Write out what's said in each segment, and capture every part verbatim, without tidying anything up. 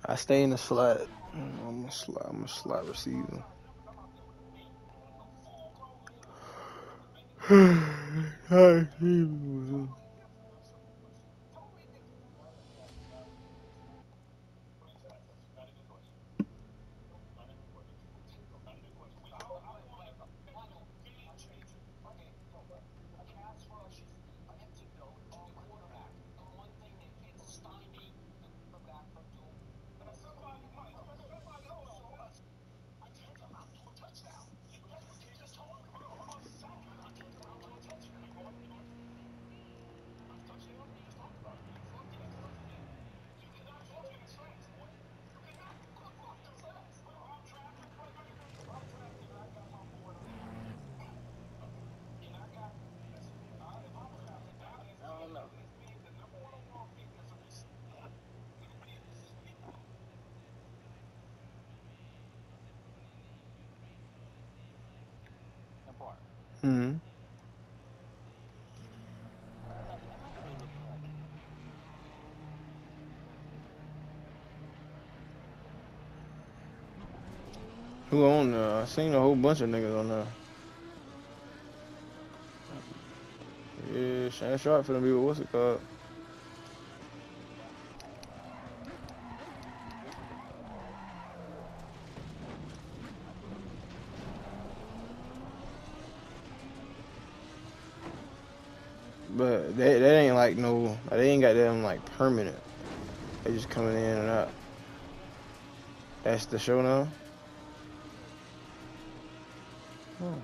I stay in the slot. I'm a slot. I'm a slot receiver. Hmm. Who on there? I seen a whole bunch of niggas on there. Yeah, Shannon Sharp finna be with what's it called? But that that ain't like no. They ain't got them like permanent. They just coming in and out. That's the show now. Oh.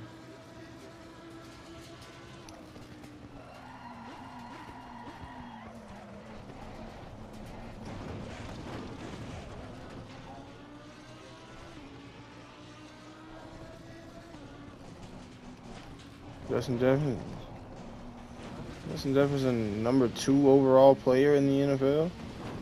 Justin Jefferson. Justin Jefferson, number two overall player in the N F L.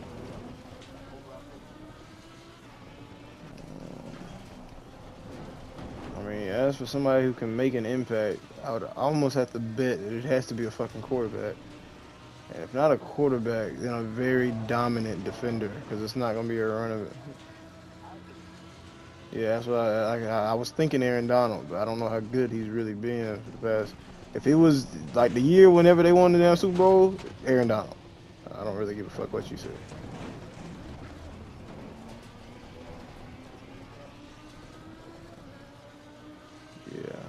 I mean, as for somebody who can make an impact, I would almost have to bet that it has to be a fucking quarterback. And if not a quarterback, then a very dominant defender, because it's not gonna be a run of it. Yeah, that's what I, I I was thinking Aaron Donald, but I don't know how good he's really been for the past. If it was like the year whenever they won the damn Super Bowl, Aaron Donald. I don't really give a fuck what you say. Yeah.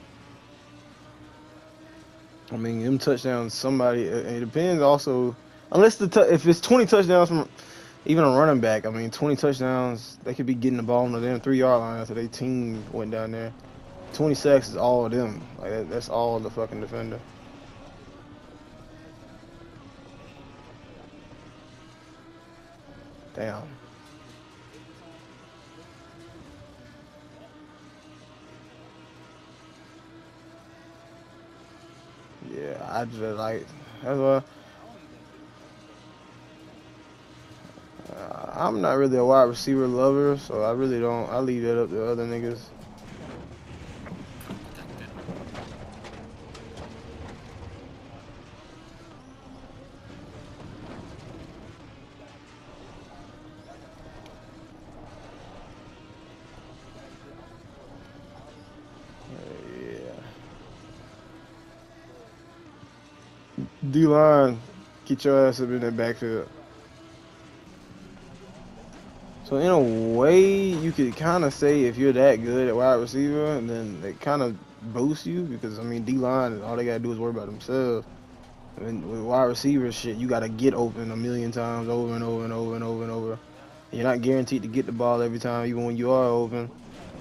I mean, them touchdowns, somebody, it depends also, unless the, t if it's twenty touchdowns from even a running back, I mean, twenty touchdowns, they could be getting the ball on the damn three yard line after their team went down there. twenty sacks is all of them. Like, that, that's all the fucking defender. Damn. Yeah, I just like, that's why. Uh, I'm not really a wide receiver lover, so I really don't. I leave that up to other niggas. Uh, yeah. D-line, get your ass up in that backfield. So in a way, you could kind of say if you're that good at wide receiver, then it kind of boosts you because I mean D-line, all they gotta do is worry about themselves. And with wide receiver shit, you gotta get open a million times over and over and over and over and over. You're not guaranteed to get the ball every time, even when you are open.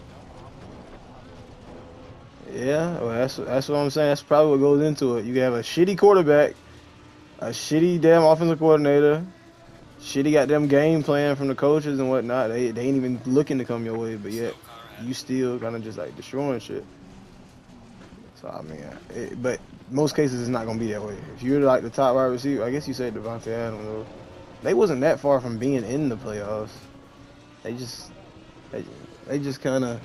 Yeah, well, that's that's what I'm saying. That's probably what goes into it. You can have a shitty quarterback, a shitty damn offensive coordinator, shitty goddamn game plan from the coaches and whatnot. They they ain't even looking to come your way, but yet you still kind of just like destroying shit. So I mean, it, but most cases it's not gonna be that way. If you're like the top wide receiver, I guess you said Devontae Adams. Though. They wasn't that far from being in the playoffs. They just they, they just kind of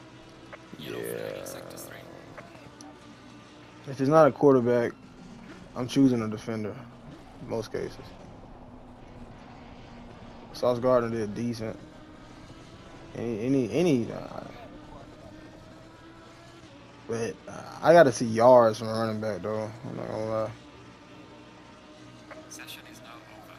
yeah. If it's not a quarterback, I'm choosing a defender in most cases. Sauce Gardner did decent. Any, any, any. Uh, but uh, I got to see yards from a running back though. I'm not gonna lie. Session is now over.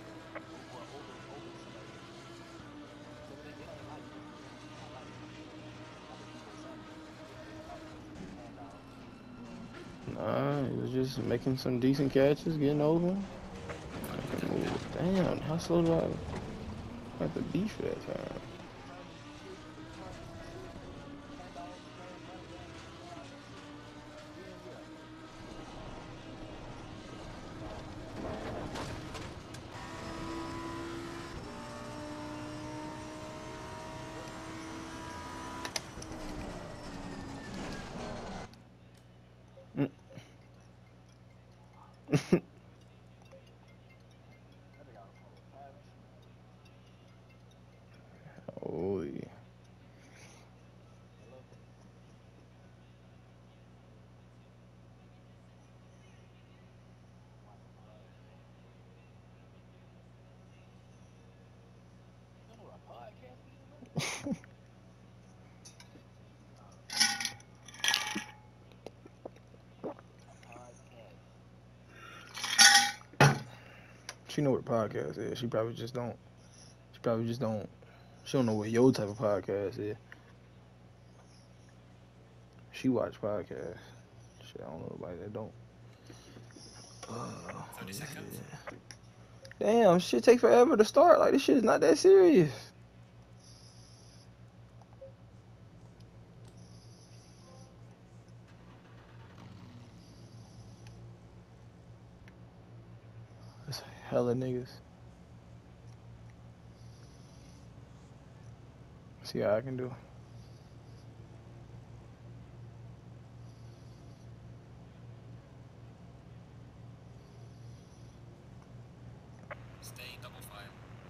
Nah, he was just making some decent catches, getting over. Damn, how slow do I have to be for that time? Holy. She know what a podcast is. She probably just don't. She probably just don't. She don't know what your type of podcast is. She watch podcasts. Shit, I don't know nobody that don't. Uh, thirty seconds. Damn, shit take forever to start. Like, this shit is not that serious. That's hella niggas. See how I can do. Stay double file.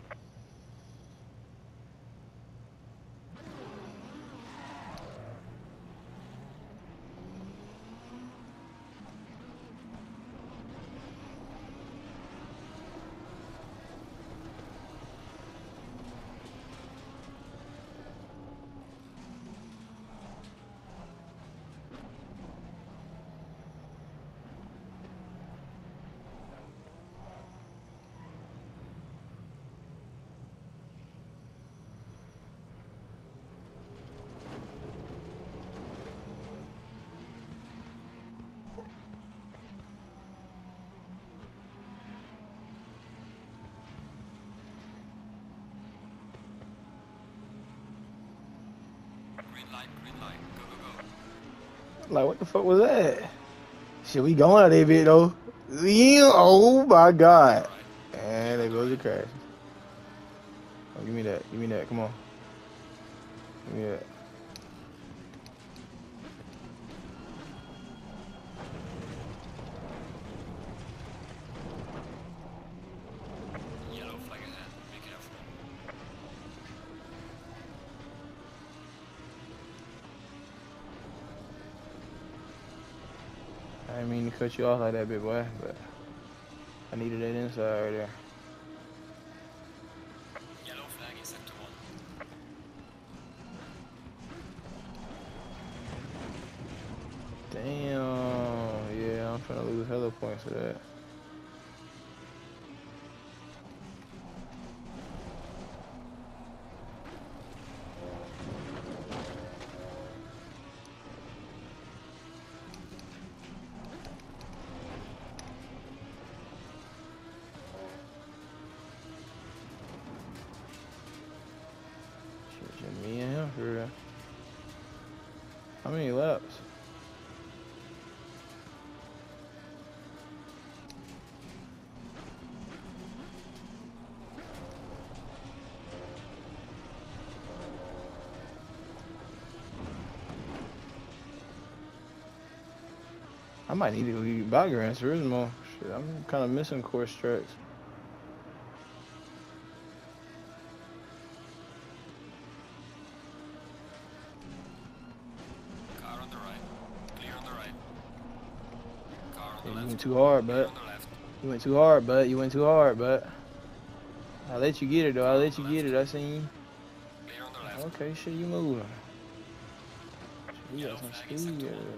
Green light, green light. Go, go, go. Like, what the fuck was that? Shit, we going out there, bit though. Yeah, oh my god. And there goes the crash. Oh, give me that. Give me that. Come on. Give me that. Yellow flag ahead. Be careful. I didn't mean to cut you off like that, big boy, but I needed that inside right there. Yellow flag is set to one. Damn. Yeah, I'm trying to lose hella points for that. Shit, me and him for real. How many laps? I might need to go get by Gran Turismo. Shit, I'm kind of missing course tracks. Car on the right. Clear on the right. Car on the Yeah, you left. went too hard, Clear but on the left. You went too hard, bud. You went too hard, bud. I let you get it though. I let you get it. I seen you. Clear on the left. Okay, shit, you moving. Shit, you Yellow got some flag in sector speed. one.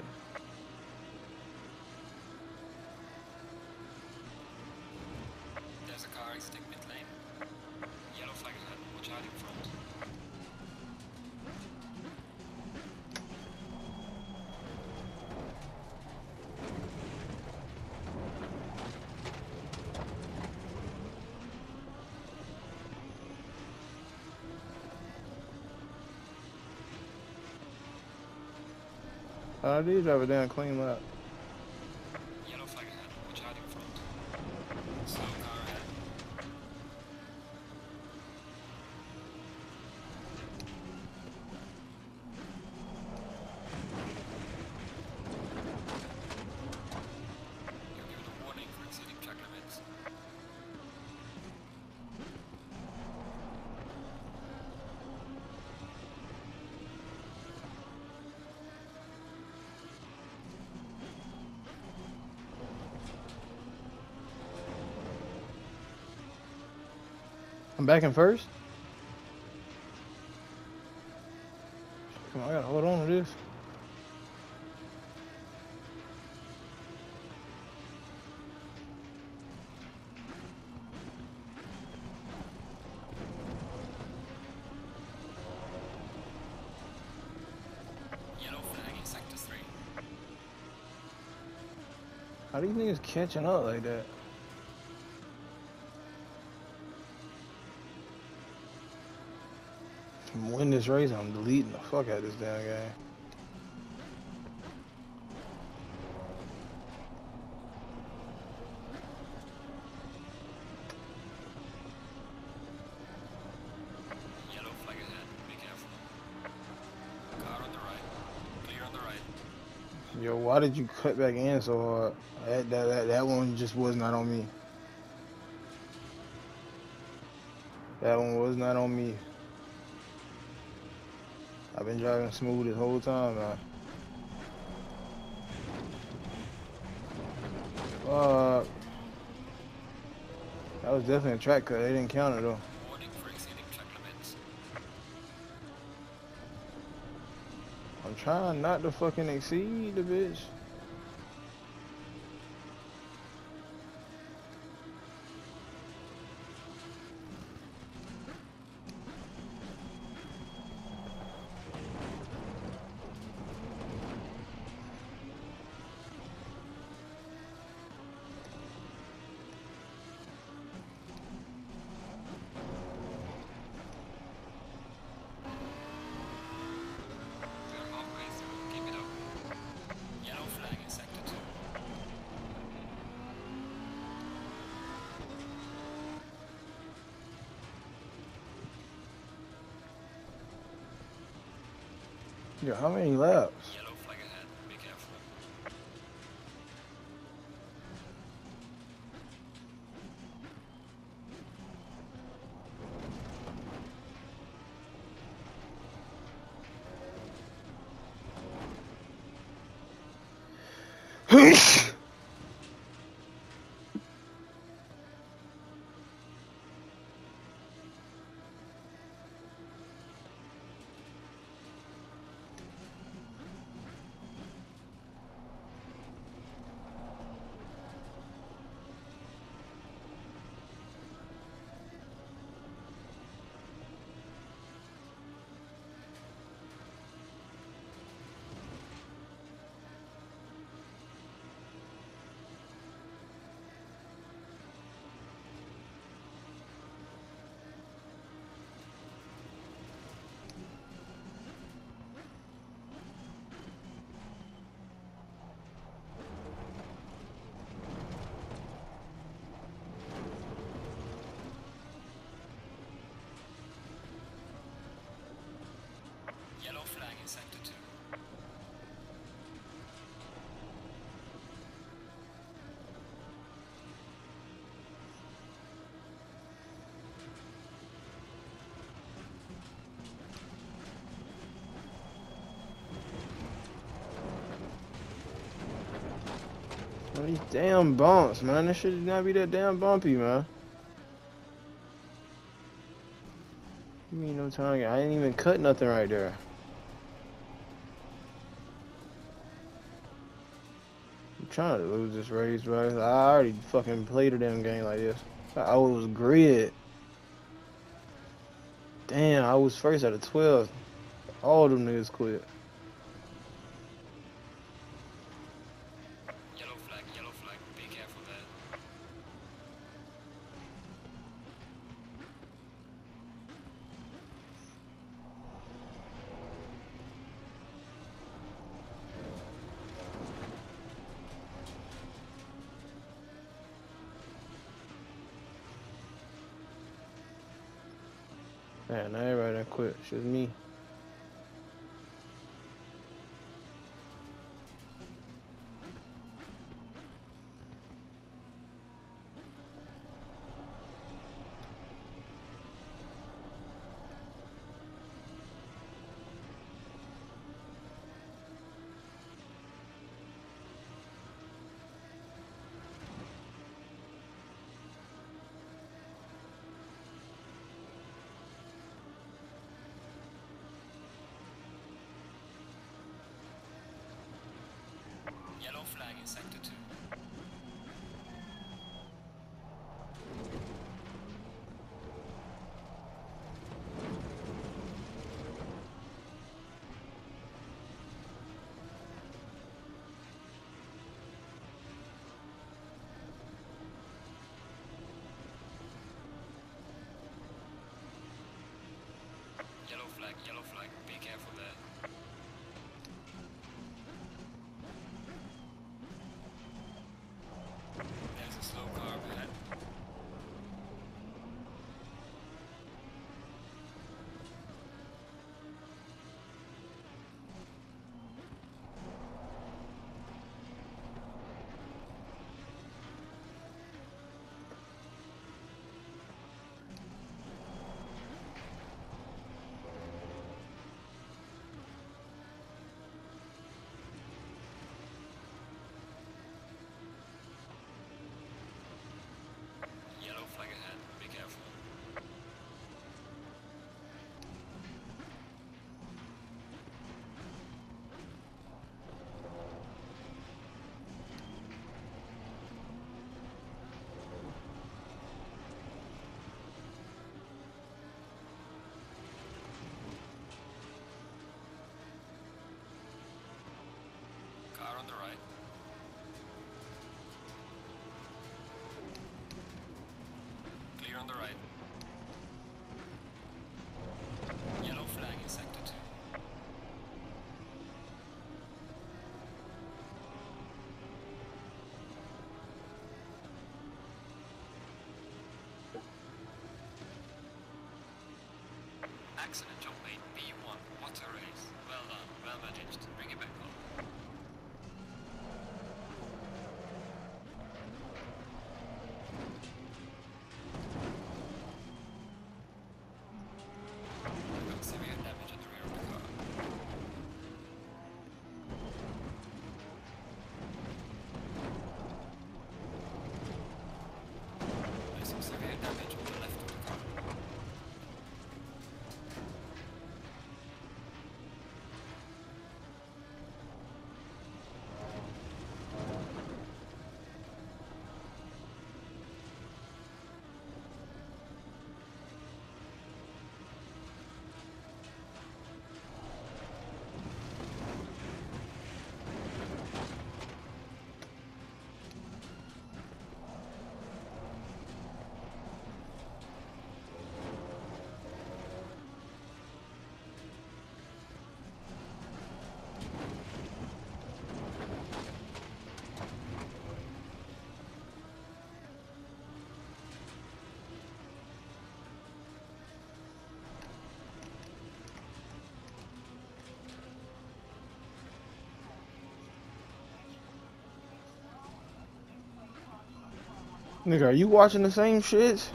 There's a car exiting mid lane. Yellow flag ahead. Watch out in front. I did drive it down clean lap. Yellow flag ahead. Watch out in front. Slow car ahead. You're given a warning for exceeding track limits. I'm back in first. Come on, I gotta hold on to this. Yellow flag in sector three. How do you niggas catching up like that? I'm winning this race. I'm deleting the fuck out of this damn game. Yellow flag ahead. Be careful. Car on the right. Clear on the right. Yo, why did you cut back in so hard? That that that, that one just was not on me. That one was not on me. I've been driving smooth this whole time now. Fuck. That was definitely a track cut. They didn't count it though. Warning for exceeding track limits. I'm trying not to fucking exceed the bitch. We're halfway through. Keep it up. Yellow flag in sector two. Yo, how many laps? Yellow flag ahead. Be careful. Man, these damn bumps, man. This should not be that damn bumpy, man. Give me no time. I didn't even cut nothing right there. I'm trying to lose this race, bro. I already fucking played a damn game like this. I was grid. Damn, I was first out of twelve. All them niggas quit. Yellow flag, yellow flag. Be careful there. Man, now everybody done quit. It's just me. Yellow flag in sector two. Yellow flag, yellow flag. Be careful there. There's a slow car ahead. Yellow flag ahead. Be careful. Car on the right. Clear on the right. Yellow flag in sector two. Accident on lane B one. What a race. Well done. Well managed. Bring it back home. I've got severe damage at the rear of the car. There's some severe damage on the left of the car. Nigga, are you watching the same shit?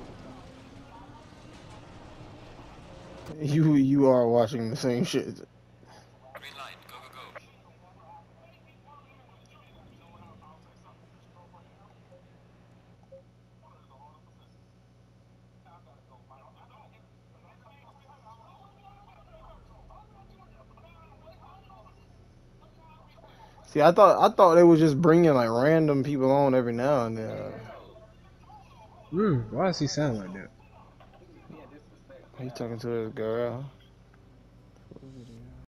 You you are watching the same shit. Green light. Go, go, go. See, I thought I thought they was just bringing like random people on every now and then. Hmm. Why does he sound like that? He talking to his girl.